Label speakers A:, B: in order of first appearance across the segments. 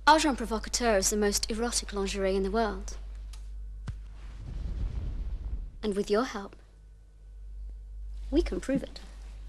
A: Agent Provocateur is the most erotic lingerie in the world. And with your help, we can prove it.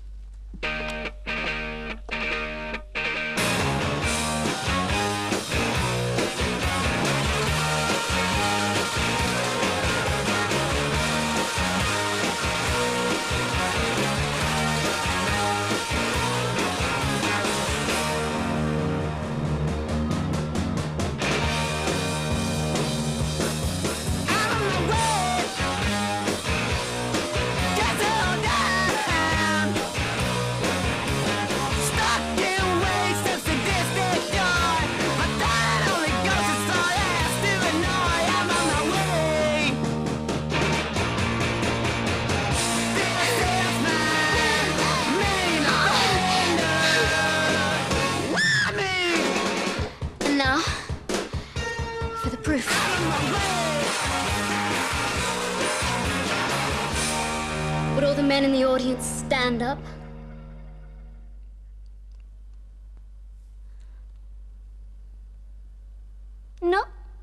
A: Now, for the proof. Would all the men in the audience stand up? No?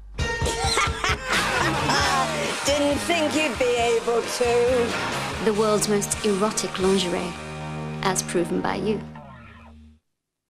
B: Didn't think you'd be able to.
A: The world's most erotic lingerie, as proven by you.